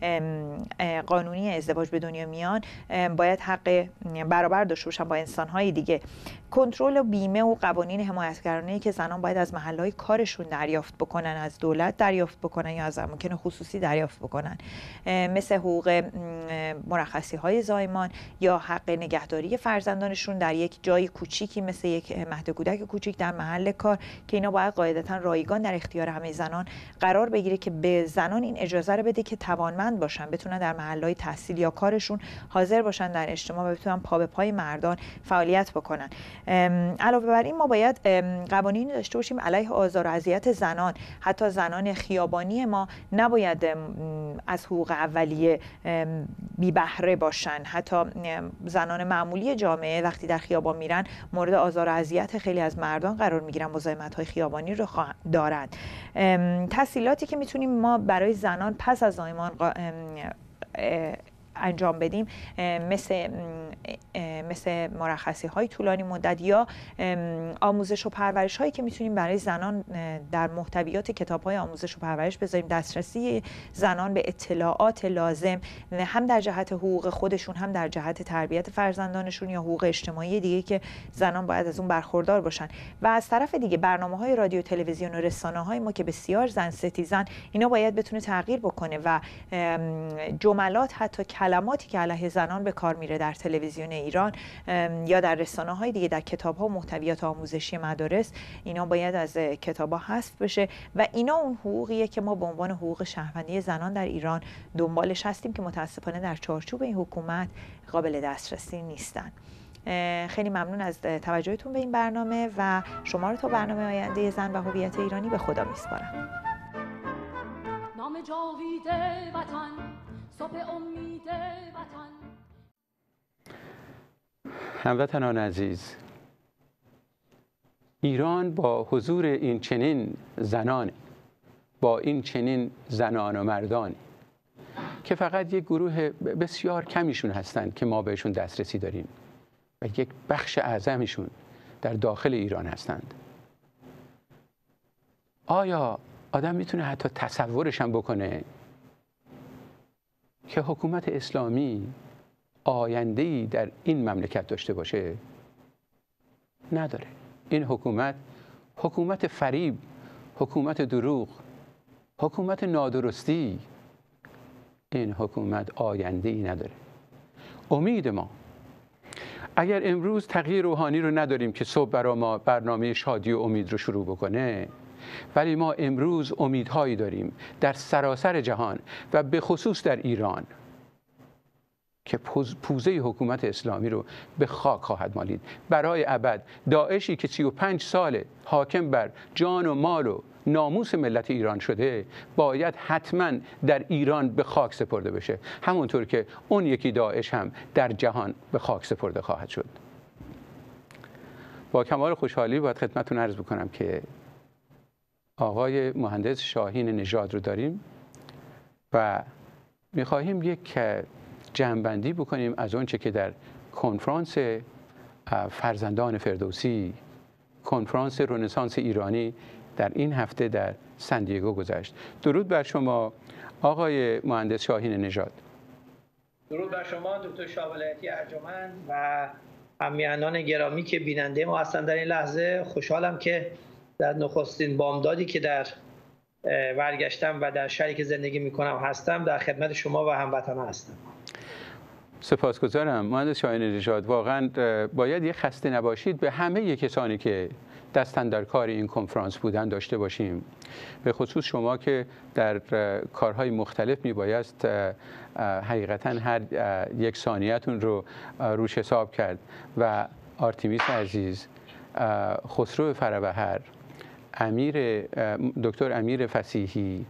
قانونی ازدواج به دنیا میان باید حق برابر داشته باشن با انسان‌های دیگه. کنترل و بیمه و قوانین حمایتگرانه‌ای که زنان باید از محل‌های کارشون دریافت بکنن، از دولت دریافت بکنن یا از اماکن خصوصی دریافت بکنن، مثل حقوق مرخصی‌های زایمان یا حق نگهداری فرزندانشون در یک جای کوچیکی مثل یک مهد کودک کوچیک در محل کار، که اینا باید قاعدتاً رایگان در اختیار همه زنان قرار بگیره که به زنان این اجازه رو بده که توانمند باشن، بتونن در محل‌های تحصیل یا کارشون حاضر باشن در اجتماع و بتونن پا به پای مردان فعالیت بکنن. علاوه بر این ما باید قوانینی داشته باشیم علیه آزار و اذیت زنان. حتی زنان خیابانی ما نباید از حقوق اولیه بی بهره باشن. حتی زنان معمولی جامعه وقتی در خیابان میرن مورد آزار و اذیت خیلی از مردان قرار میگیرن، مزاحمت‌های خیابانی رو دارن. تسهیلاتی که میتونیم ما برای زنان پس از زایمان انجام بدیم، مثل مرخصی های طولانی مدت یا آموزش و پرورش هایی که میتونیم برای زنان در محتویات کتاب های آموزش و پرورش بذاریم، دسترسی زنان به اطلاعات لازم هم در جهت حقوق خودشون هم در جهت تربیت فرزندانشون یا حقوق اجتماعی دیگه که زنان باید از اون برخوردار باشن. و از طرف دیگه برنامه های رادیو تلویزیون و رسانه های ما که بسیار زن ستیزن، اینا باید بتونه تغییر بکنه و جملات، حتی کلماتی که علیه زنان به کار میره در تلویزیون ایران یا در رسانه های دیگه، در کتاب ها و محتویات آموزشی مدارس، اینا باید از کتاب ها حذف بشه و اینا اون حقوقیه که ما به عنوان حقوق شهروندی زنان در ایران دنبالش هستیم که متاسفانه در چارچوب این حکومت قابل دسترسی نیستن. خیلی ممنون از توجهتون به این برنامه و شما رو تا برنامه آینده زن و هویت ایرانی به خدا میسپارم. نام جاوید وطن، صبح امید وطن. هموطنان عزیز، ایران با حضور این چنین زنان، با این چنین زنان و مردانی که فقط یک گروه بسیار کمیشون هستند که ما بهشون دسترسی داریم و یک بخش اعظمشون در داخل ایران هستند، آیا آدم میتونه حتی تصورش هم بکنه که حکومت اسلامی آینده‌ای در این مملکت داشته باشه؟ نداره. این حکومت فریب، حکومت دروغ، حکومت نادرستی، این حکومت آینده‌ای نداره. امید ما، اگر امروز تغییر روحانی رو نداریم که صبح برای ما برنامه شادی و امید رو شروع بکنه، ولی ما امروز امیدهایی داریم در سراسر جهان و به خصوص در ایران که پوزه حکومت اسلامی رو به خاک خواهد مالید برای ابد. داعشی که 35 سال حاکم بر جان و مال و ناموس ملت ایران شده باید حتما در ایران به خاک سپرده بشه، همونطور که اون یکی داعش هم در جهان به خاک سپرده خواهد شد. با کمال خوشحالی باید خدمتتون عرض بکنم که آقای مهندس شاهین نژاد رو داریم و می‌خواهیم یک جمع‌بندی بکنیم از آنچه که در کنفرانس فرزندان فردوسی، کنفرانس رنسانس ایرانی در این هفته در سن دیگو گذشت. درود بر شما آقای مهندس شاهین نژاد. درود بر شما دکتر شاه ولایتی ارجمند و همیهنان گرامی که بیننده ما هستند. در این لحظه خوشحالم که در نخستین بامدادی که در برگشتم و در شهری که زندگی میکنم هستم در خدمت شما و هموطنان هستم. سپاسگزارم مهندس شاهین نژاد. واقعا باید یه خسته نباشید به همه کسانی که دستن در کار این کنفرانس بودن داشته باشیم، به خصوص شما که در کارهای مختلف میبایست حقیقتا هر یک ثانیه‌تون رو روش حساب کرد و آرتیمیس عزیز، خسرو فرابهر، دکتر امیر فصیحی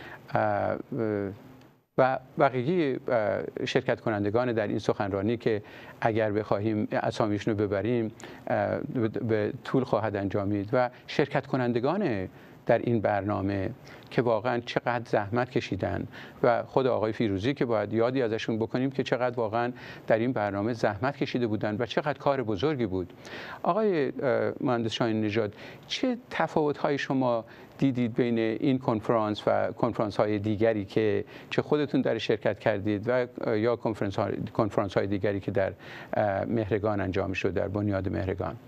و بقیه شرکت کنندگان در این سخنرانی که اگر بخواهیم اسامیشون رو ببریم به طول خواهد انجامید و شرکت کنندگان در این برنامه که واقعا چقدر زحمت کشیدن و خود آقای فیروزی که باید یادی ازشون بکنیم که چقدر واقعا در این برنامه زحمت کشیده بودن و چقدر کار بزرگی بود. آقای مهندس شاهین نژاد، چه تفاوت‌های شما دیدید بین این کنفرانس و کنفرانس‌های دیگری که چه خودتون در شرکت کردید و یا کنفرانس‌های دیگری که در مهرگان انجام شد، در بنیاد مهرگان؟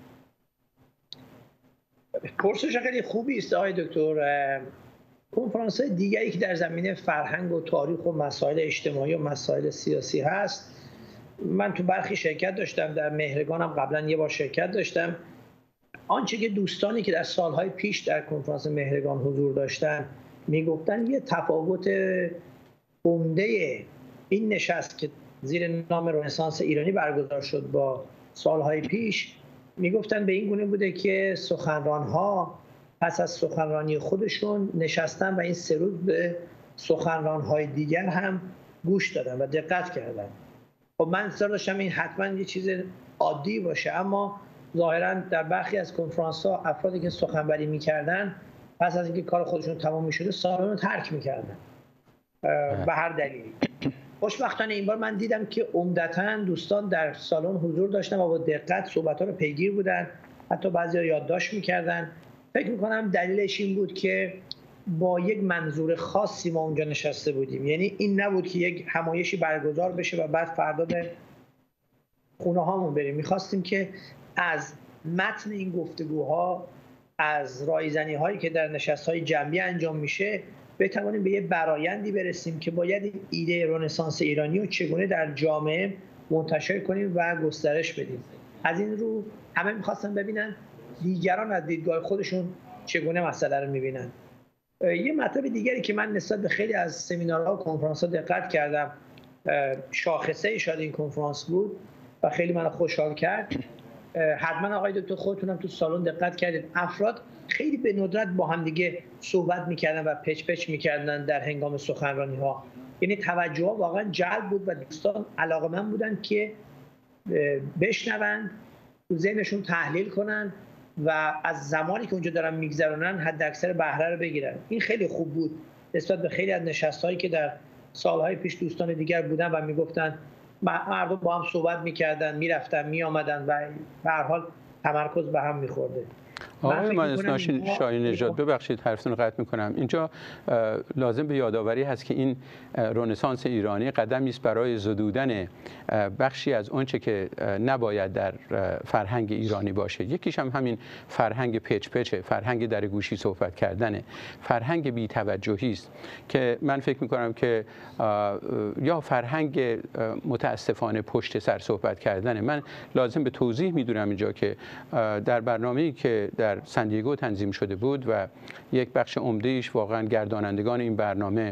پرسش خیلی خوبی است آقای دکتر. کنفرانس دیگری که در زمینه فرهنگ و تاریخ و مسائل اجتماعی و مسائل سیاسی هست، من تو برخی شرکت داشتم، در مهرگانم قبلا یه بار شرکت داشتم. آنچه که دوستانی که در سالهای پیش در کنفرانس مهرگان حضور داشتن میگفتن یه تفاوت عمده این نشست که زیر نام رنسانس ایرانی برگزار شد با سالهای پیش، میگفتن به این گونه بوده که سخنران‌ها پس از سخنرانی خودشون نشستن و این 3 روز به سخنران‌های دیگر هم گوش دادن و دقت کردن. خب من انتظار داشتم این حتما یه چیز عادی باشه، اما ظاهراً در برخی از کنفرانس‌ها افرادی که سخنوری می‌کردن پس از اینکه کار خودشون تمام می‌شد سالن رو ترک می‌کردن به هر دلیلی. خوشبختانه این بار من دیدم که عمدتاً دوستان در سالن حضور داشتن و با دقت صحبت‌ها رو پیگیر بودن، حتی بعضی‌ها یادداشت می‌کردن. فکر می‌کنم دلیلش این بود که با یک منظور خاصی ما اونجا نشسته بودیم. یعنی این نبود که یک همایشی برگزار بشه و بعد فردا به خونه‌هامون بریم. می‌خواستیم که از متن این گفتگوها، از رایزنی‌هایی که در نشست‌های جمعی انجام میشه، بتوانیم به یه برایندی برسیم که باید این ایده رنسانس ایرانی رو چگونه در جامعه منتشر کنیم و گسترش بدیم. از این رو همه می‌خواستن ببینن دیگران از دیدگاه خودشون چگونه مسئله رو می‌بینن. یه مطلب دیگری که من نسبت به خیلی از سمینارها و کنفرانس‌ها دقت کردم، شاخصه شاید این کنفرانس بود و خیلی منو خوشحال کرد. حتما آقای دکتر خودتونم تو سالن دقت کردید، افراد خیلی به ندرت با هم دیگه صحبت میکردن و پچ میکردن در هنگام سخنرانی ها. یعنی توجه ها واقعا جلب بود و دوستان علاقه‌مند بودن که بشنون، تو ذهنشون تحلیل کنن و از زمانی که اونجا دارن میگذرونن حد اکثر بهره رو بگیرن. این خیلی خوب بود نسبت به خیلی از نشست‌هایی که در سالهای پیش دوستان دیگر بودن و میگفتن مردم با هم صحبت میکردن، میرفتن میآمدن و به هر حال تمرکز به هم میخورده. آقای مهندس شاهین نژاد، ببخشید حرفتون رو قطع میکنم. اینجا لازم به یادآوری هست که این رنسانس ایرانی قدمی است برای زدودن بخشی از آنچه که نباید در فرهنگ ایرانی باشه. یکیش هم همین فرهنگ پچ پچه، فرهنگ در گوشی صحبت کردنه، فرهنگ بی‌توجهی است که من فکر میکنم که یا فرهنگ متاسفانه پشت سر صحبت کردنه. من لازم به توضیح میدونم اینجا که در برنامه‌ای که در سندیگو تنظیم شده بود و یک بخش عمده‌ایش واقعا گردانندگان این برنامه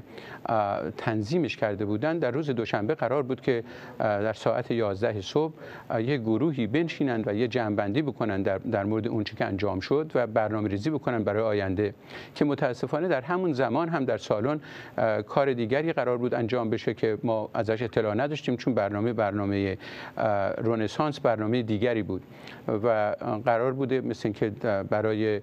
تنظیمش کرده بودند، در روز دوشنبه قرار بود که در ساعت 11 صبح یک گروهی بنشینند و یک جمع‌بندی بکنن در مورد اون چیزی که انجام شد و برنامه‌ریزی بکنن برای آینده، که متاسفانه در همون زمان هم در سالن کار دیگری قرار بود انجام بشه که ما ازش اطلاع نداشتیم، چون برنامه رنسانس برنامه دیگری بود و قرار بوده مثل که برای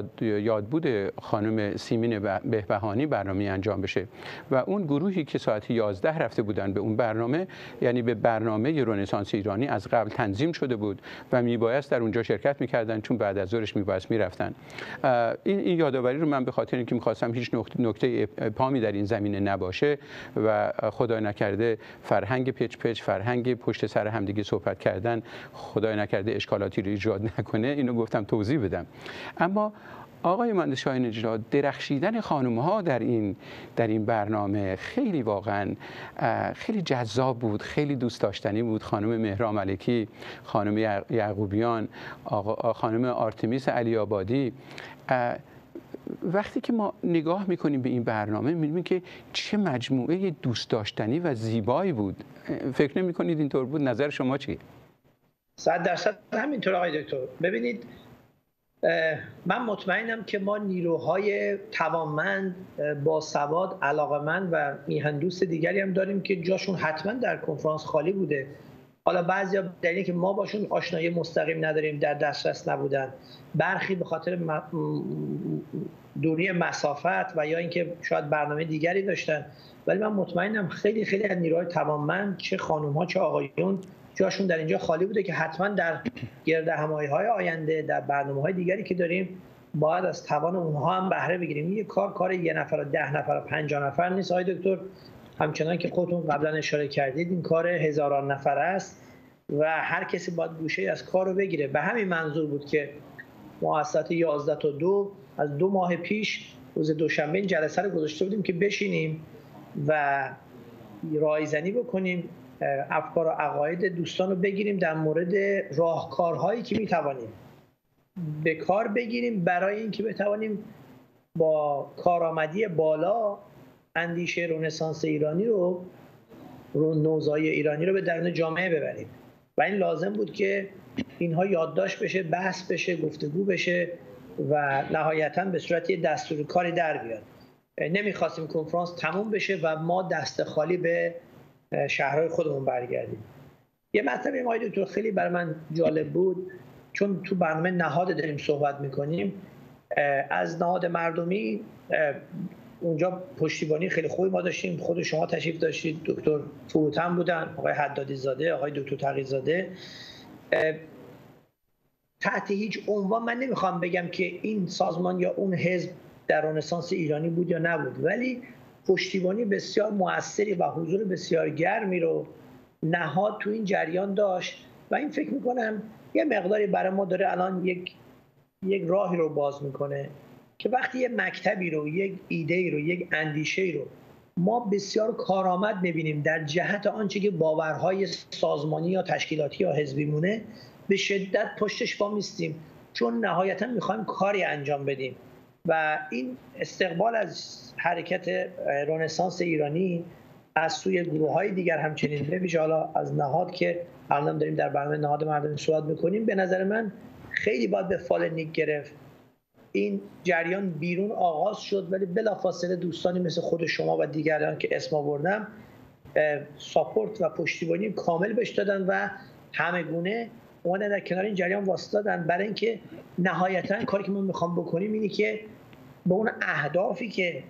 یادبود خانم سیمین بهبهانی برنامه انجام بشه و اون گروهی که ساعت 11 رفته بودن به اون برنامه، یعنی به برنامه رنسانس ایرانی، از قبل تنظیم شده بود و میبایست در اونجا شرکت میکردن، چون بعد از ظهرش میبایست میرفتن. این یادآوری رو من به خاطر اینکه میخواستم هیچ نکته ابهامی در این زمینه نباشه و خدای نکرده فرهنگ پچ پچ، فرهنگ پشت سر همدیگه صحبت کردن خدای نکرده اشکالاتی رو ایجاد نکنه، اینو گفتم توضیح بدم. اما آقای مهندس شاهین نژاد، درخشیدن خانم‌ها در این برنامه خیلی واقعا خیلی جذاب بود، خیلی دوست داشتنی بود. خانم مهرا ملکی، خانم یعقوبیان، خانم آرتمیس علی آبادی. وقتی که ما نگاه میکنیم به این برنامه میبینیم که چه مجموعه دوست داشتنی و زیبایی بود. فکر نمی‌کنید اینطور بود؟ نظر شما چیه؟ 100% همینطور آقای دکتر. ببینید، من مطمئنم که ما نیروهای توانمند، باسواد، علاقه‌مند و میهن‌دوست دیگری هم داریم که جاشون حتما در کنفرانس خالی بوده. حالا بعضیا دلیلی که ما باشون آشنایی مستقیم نداریم، در دسترس نبودن، برخی به خاطر دوری مسافت و یا اینکه شاید برنامه دیگری داشتن، ولی من مطمئنم خیلی خیلی از نیروهای توانمند، چه خانم‌ها چه آقایون، جاشون در اینجا خالی بوده که حتما در گردهمایی‌های آینده، در برنامه‌های دیگری که داریم، باید از توان اونها هم بهره بگیریم. این کار یه نفر و 10 نفر و 50 نفر نیست آقای دکتر. همچنان که خودتون قبلا اشاره کردید، این کار هزاران نفر است و هر کسی باید گوشه از کار رو بگیره. به همین منظور بود که ما از ساعت 11 تا 2 از 2 ماه پیش روز دوشنبه این جلسه رو گذاشته بودیم که بشینیم و رایزنی بکنیم، افکار و عقاید دوستان رو بگیریم در مورد راهکارهایی که میتوانیم به کار بگیریم برای اینکه بتوانیم با کارآمدی بالا اندیشه رنسانس ایرانی رو، نوزایی ایرانی رو به درون جامعه ببریم. و این لازم بود که اینها یادداشت بشه، بحث بشه، گفتگو بشه و نهایتاً به صورت یه دستور کاری در بیاد. نمیخواستیم کنفرانس تموم بشه و ما دست خالی به شهرهای خودمون برگردیم. یه مطلبی آقای دکتر خیلی برای من جالب بود، چون تو برنامه نهاد داریم صحبت میکنیم، از نهاد مردمی اونجا پشتیبانی خیلی خوبی ما داشتیم. خود شما تشریف داشتید، دکتر فروتن بودن، آقای حدادی زاده، آقای دکتر تقی‌زاده. تحت هیچ عنوان من نمیخوام بگم که این سازمان یا اون حزب در رنسانس ایرانی بود یا نبود، ولی پشتیبانی بسیار مؤثری و حضور بسیار گرمی رو نهاد تو این جریان داشت و این فکر میکنم یه مقداری برای ما داره الان یک راهی رو باز میکنه که وقتی یه مکتبی رو، یک ایده‌ای رو، یک اندیشه‌ای رو ما بسیار کارآمد می‌بینیم در جهت آنچه که باورهای سازمانی یا تشکیلاتی یا حزبی مونه، به شدت پشتش وامیستیم، چون نهایتاً می‌خوایم کاری انجام بدیم. و این استقبال از حرکت رنسانس ایرانی از سوی گروه‌های دیگر همچنین، به ویژه حالا از نهاد که الان داریم در برنامه نهاد مردمی صحبت می‌کنیم، به نظر من خیلی باید به فال نیک گرفت. این جریان بیرون آغاز شد، ولی بلافاصله دوستانی مثل خود شما و دیگران که اسم آوردم ساپورت و پشتیبانی کامل بهش دادن و همه گونه اومدن در کنار این جریان واسطادن، برای اینکه نهایتا کاری که ما میخوام بکنیم اینه که به اون اهدافی که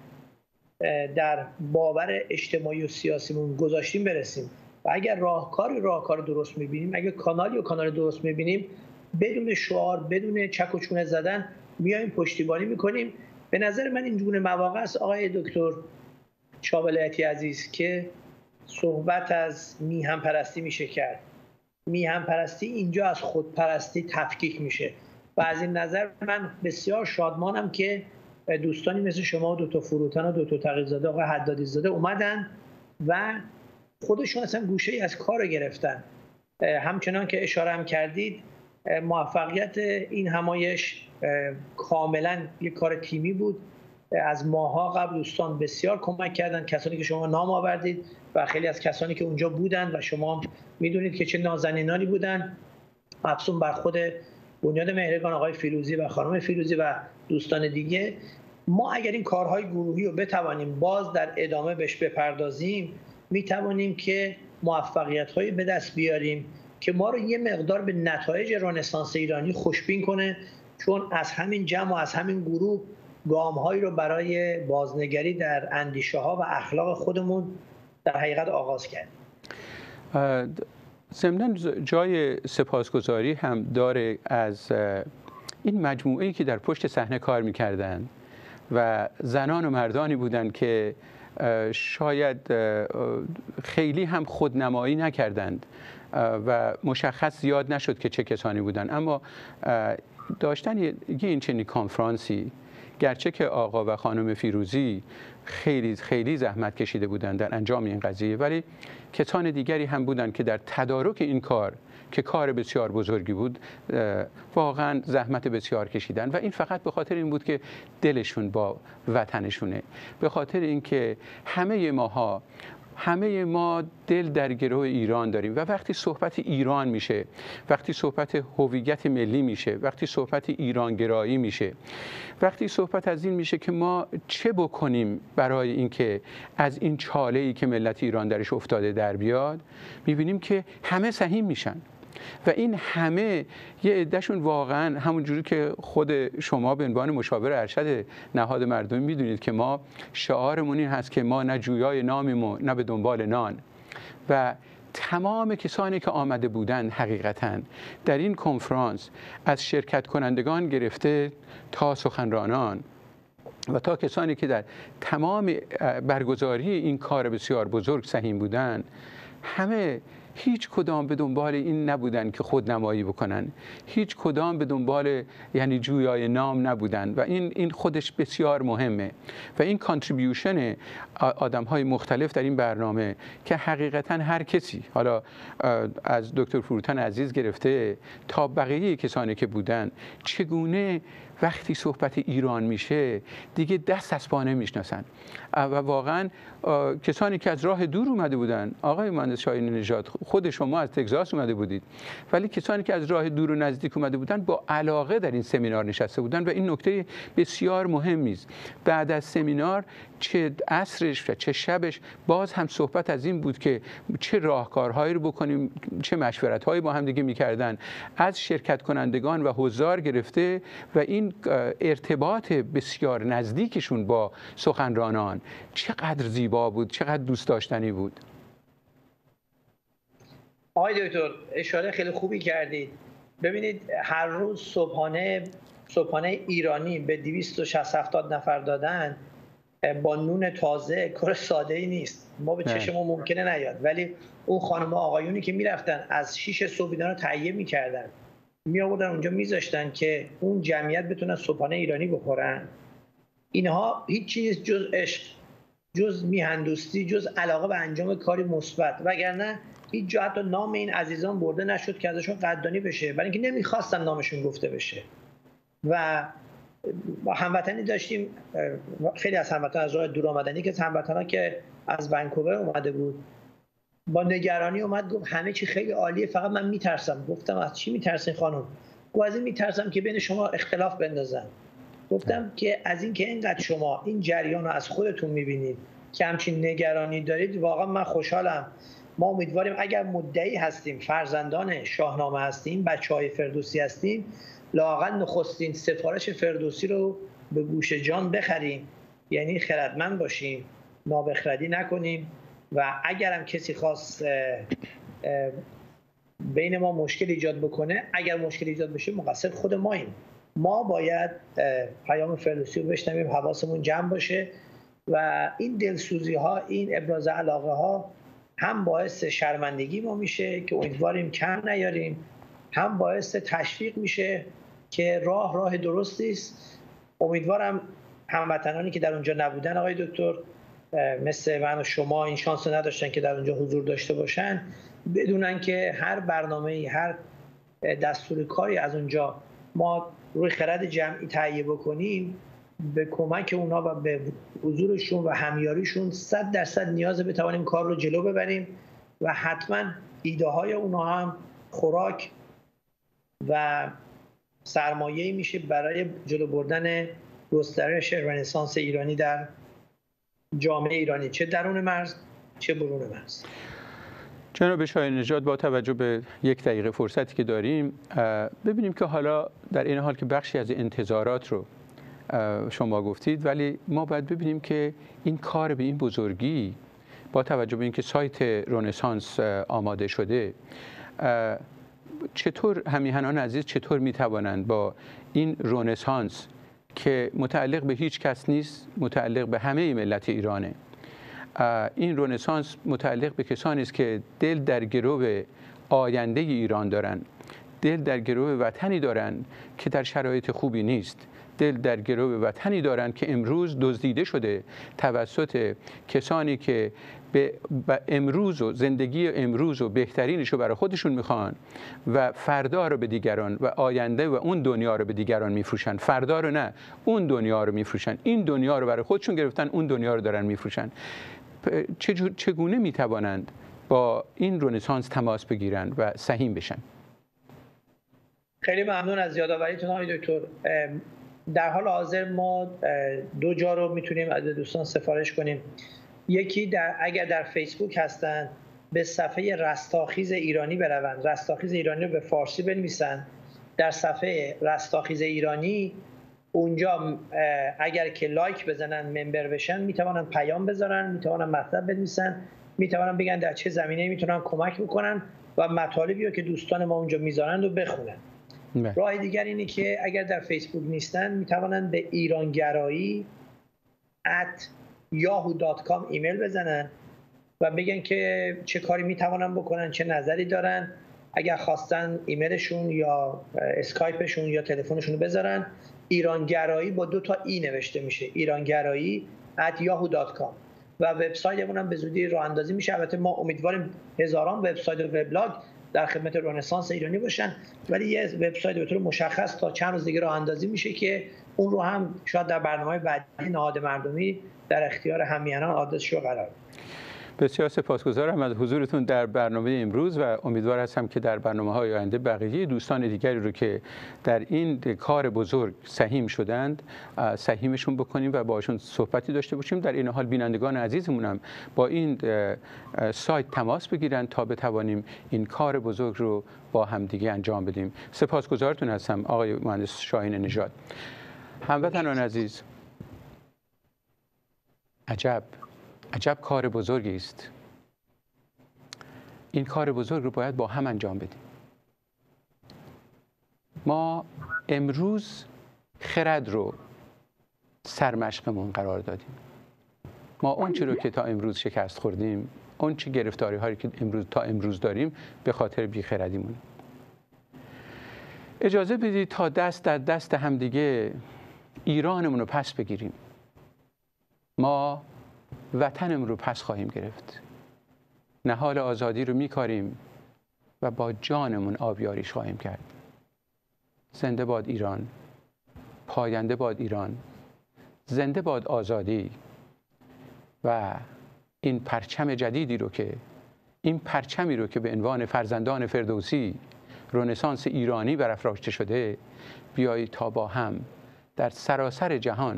در باور اجتماعی و سیاسیمون گذاشتیم برسیم. و اگر راهکار درست میبینیم، اگر کانال درست میبینیم، بدون شعار، بدون چک و چونه زدن میایم پشتیبانی میکنیم. به نظر من این گونه مواقع است آقای دکتر شاه ولایتی عزیز که صحبت از میهن پرستی میشه کرد. میهن پرستی اینجا از خودپرستی تفکیک میشه و از این نظر من بسیار شادمانم که دوستانی مثل شما و دکتر فروتن و دکتر تقی‌زاده، آقای حدادی زاده اومدن و خودشون اصلا گوشه‌ای از کار رو گرفتن. همچنان که اشاره هم کردید، موفقیت این همایش کاملا یک کار تیمی بود. از ماها قبل دوستان بسیار کمک کردن، کسانی که شما نام آوردید و خیلی از کسانی که اونجا بودن و شما میدونید که چه نازنینانی بودن، افزون بر خود بنیاد مهرگان آقای فیروزی و خانم فیروزی و دوستان دیگه. ما اگر این کارهای گروهی رو بتوانیم باز در ادامه بهش بپردازیم، میتوانیم که موفقیت‌هایی به دست بیاریم که ما رو یه مقدار به نتایج رنسانس ایرانی خوشبین کنه، چون از همین جمع و از همین گروه گام‌هایی رو برای بازنگری در اندیشه‌ها و اخلاق خودمون در حقیقت آغاز کردیم. ضمناً جای سپاسگزاری هم داره از این مجموعه‌ای که در پشت صحنه کار می‌کردند و زنان و مردانی بودند که شاید خیلی هم خودنمایی نکردند و مشخص زیاد نشد که چه کسانی بودند، اما داشتن این چنین کنفرانسی، گرچه که آقا و خانم فیروزی خیلی زحمت کشیده بودند در انجام این قضیه، ولی کسان دیگری هم بودند که در تدارک این کار که کار بسیار بزرگی بود واقعا زحمت بسیار کشیدن و این فقط به خاطر این بود که دلشون با وطنشونه، به خاطر اینکه همه ما دل در گروه ایران داریم و وقتی صحبت ایران میشه، وقتی صحبت هویت ملی میشه، وقتی صحبت ایران گرایی میشه، وقتی صحبت از این میشه که ما چه بکنیم برای اینکه از این چاله‌ای که ملت ایران درش افتاده در بیاد، میبینیم که همه سهیم میشن و این همه یه عده‌شون واقعا همونجوری که خود شما به عنوان مشاور ارشد نهاد مردمی میدونید که ما شعارمون این هست که ما نه جویای نامیم و نه به دنبال نان، و تمام کسانی که آمده بودند حقیقتاً در این کنفرانس، از شرکت کنندگان گرفته تا سخنرانان و تا کسانی که در تمام برگزاری این کار بسیار بزرگ سهیم بودند، همه هیچ کدام به دنبال این نبودن که خودنمایی بکنن، هیچ کدام به دنبال یعنی جویای نام نبودن و این خودش بسیار مهمه و این کانتریبیوشن آدم‌های مختلف در این برنامه که حقیقتاً هر کسی، حالا از دکتر فروتن عزیز گرفته تا بقیه کسانی که بودن، چگونه وقتی صحبت ایران میشه دیگه دست از پا نمیشناسن و واقعا کسانی که از راه دور اومده بودن، آقای مهندس شاهین نژاد خود شما از تگزاس اومده بودید، ولی کسانی که از راه دور و نزدیک اومده بودن با علاقه در این سمینار نشسته بودن و این نکته بسیار مهمی است. بعد از سمینار چه عصرش و چه شبش باز هم صحبت از این بود که چه راهکارهایی رو بکنیم، چه مشورت‌هایی با هم دیگه می‌کردن، از شرکت کنندگان و حضار گرفته و این ارتباط بسیار نزدیکشون با سخنرانان چقدر زیبا بود، چقدر دوست داشتنی بود. آقای دکتر اشاره خیلی خوبی کردید. ببینید هر روز صبحانه ایرانی به 260-70 نفر دادن با نون تازه کار ساده ای نیست. ما به چشمون ممکنه نیاد، ولی اون خانم آقایونی که میرفتن از 6 صبح اینا رو تهیه میکردن، می آوردن اونجا میذاشتن که اون جمعیت بتونن صبحانه ایرانی بخورن، اینها هیچ چیز جز عشق، جز میهندوستی، جز علاقه به انجام کاری مثبت، وگرنه هیچ جا حتی نام این عزیزان برده نشد که ازشون قدردانی بشه، برای اینکه نمیخواستن نامشون گفته بشه. و با هموطنی داشتیم، خیلی از هموطنان از راه دور آمدنی که هموطنان که از ونکوور اومده بود با نگرانی اومد گفت همه چی خیلی عالیه، فقط من میترسم. گفتم از چی میترسین خانم؟ گفت از این میترسم که بین شما اختلاف بندازن. گفتم که از این که اینقدر شما این جریان رو از خودتون میبینید که همچین نگرانی دارید، واقعا من خوشحالم. ما امیدواریم اگر مدعی هستیم فرزندان شاهنامه هستیم، بچه‌های فردوسی هستیم، لااقل نخستین سفارش فردوسی رو به گوش جان بخریم، یعنی خردمند باشیم، نابخردی نکنیم و اگر هم کسی خواست بین ما مشکل ایجاد بکنه، اگر مشکل ایجاد بشه مقصر خود ماییم. ما باید پیام فردوسی رو بشنویم، حواسمون جمع باشه و این دلسوزی ها، این ابراز علاقه ها هم باعث شرمندگی ما میشه که امیدواریم کم نیاریم، هم باعث تشویق میشه که راه درستی است. امیدوارم هموطنانی که در اونجا نبودن آقای دکتر، مثل من و شما این شانس رو نداشتن که در اونجا حضور داشته باشن، بدونن که هر برنامه‌ای، هر دستور کاری از اونجا ما روی خرد جمعی تهیه بکنیم، به کمک اونا و به حضورشون و همیاریشون 100% نیاز بتوانیم کار رو جلو ببریم و حتما ایده های اونا هم خوراک و سرمایه‌ای میشه برای جلو بردن گسترش رنسانس ایرانی در جامعه ایرانی، چه درون مرز چه برون مرز. جناب شاهین نژاد، با توجه به 1 دقیقه فرصتی که داریم، ببینیم که حالا در این حال که بخشی از انتظارات رو شما گفتید، ولی ما باید ببینیم که این کار به این بزرگی، با توجه به اینکه سایت رنسانس آماده شده، چطور همیهنان عزیز چطور میتوانند با این رنسانس که متعلق به هیچ کس نیست، متعلق به همه ملت ایرانه، این رنسانس متعلق به کسانی است که دل در گرو آینده ایران دارن، دل در گرو وطنی دارن که در شرایط خوبی نیست، دل در گرو وطنی دارن که امروز دزدیده شده توسط کسانی که به امروز و زندگی امروز و بهترینش رو برای خودشون میخوان و فردا رو به دیگران و آینده و اون دنیا رو به دیگران میفروشن. فردا رو نه، اون دنیا رو میفروشن. این دنیا رو برای خودشون گرفتن، اون دنیا رو دارن میفروشن. چگونه میتوانند با این رنسانس تماس بگیرن و سهیم بشن؟ خیلی ممنون از یادآوریتون آقای دکتر. در حال حاضر ما 2 جا رو میتونیم از دوستان سفارش کنیم. یکی اگر در فیسبوک هستن، به صفحه رستاخیز ایرانی بروند، رستاخیز ایرانی رو به فارسی بنویسن، در صفحه رستاخیز ایرانی اونجا اگر که لایک بزنن، ممبر بشن، میتونن پیام بذارن، میتونن مطلب بنویسن، میتونن بگن در چه زمینه‌ای میتونن کمک بکنن و مطالبی رو که دوستان ما اونجا میذارن رو بخونن. راه دیگر اینه که اگر در فیسبوک نیستن، میتونن به ایرانگرایی @yahoo.com ایمیل بزنن و بگن که چه کاری میتونن بکنن، چه نظری دارن. اگر خواستن ایمیلشون یا اسکایپشون یا تلفنشون رو بذارن. ایرانگرایی با 2 تا ای نوشته میشه، ایرانگرایی @yahoo.com و وبسایتمون هم به زودی راه اندازی میشه. البته ما امیدواریم هزاران وبسایت و وبلاگ در خدمت رنسانس ایرانی باشن، ولی یه وبسایت به طور مشخص تا چند روز دیگه راه اندازی میشه که اون رو هم شاید در برنامه‌های بعدی نهاد مردمی در اختیار همیهنان آدرسش رو قرار بدیم. بسیار سپاسگزارم از حضورتون در برنامه امروز و امیدوار هستم که در برنامه‌های آینده بقیه دوستان دیگری رو که در این کار بزرگ سهیم شدند سهیمشون بکنیم و باشون صحبتی داشته باشیم. در این حال بینندگان عزیزمون هم با این سایت تماس بگیرن تا بتوانیم این کار بزرگ رو با همدیگه انجام بدیم. سپاسگزارتون هستم آقای مهندس شاهین نژاد. هموطنان عزیز، عجب کار بزرگی است. این کار بزرگ رو باید با هم انجام بدیم. ما امروز خرد رو سرمشقمون قرار دادیم. ما اون چی رو که تا امروز شکست خوردیم، اون چی گرفتاری هایی که تا امروز داریم، به خاطر بیخردیمون. اجازه بدید تا دست در دست همدیگه ایرانمون رو پس بگیریم. ما وطنمون رو پس خواهیم گرفت. نهال آزادی رو میکاریم و با جانمون آبیاریش خواهیم کرد. زنده باد ایران، پاینده باد ایران، زنده باد آزادی و این پرچم جدیدی رو که این پرچمی رو که به عنوان فرزندان فردوسی رنسانس ایرانی برافراشته شده، بیایید تا با هم در سراسر جهان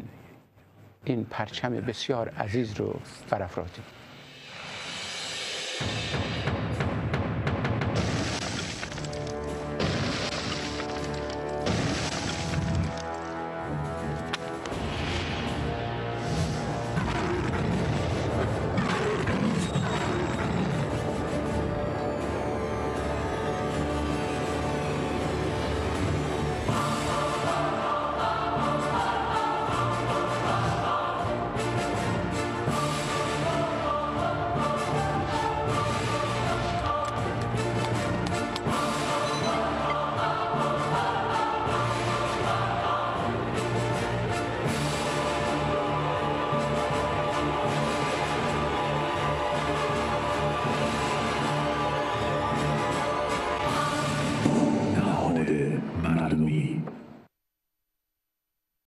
این پرچم بسیار عزیز رو برافراشتیم. است.